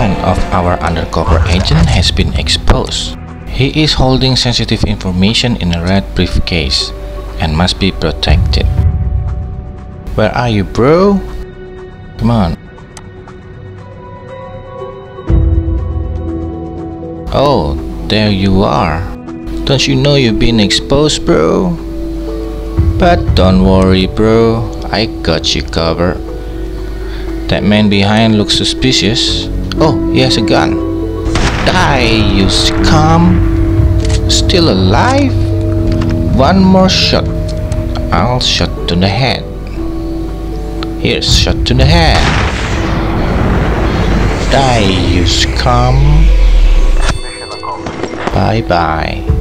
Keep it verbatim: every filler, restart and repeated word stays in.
plan of our undercover agent has been exposed. He is holding sensitive information in a red briefcase and must be protected. Where are you, bro? Come on. Oh, there you are. Don't you know you've been exposed, bro? But don't worry, bro. I got you covered. That man behind looks suspicious. Oh, he has a gun. Die, you scum! Still alive? One more shot. I'll shot to the head. Here's shot to the head. Die, you scum! Bye bye.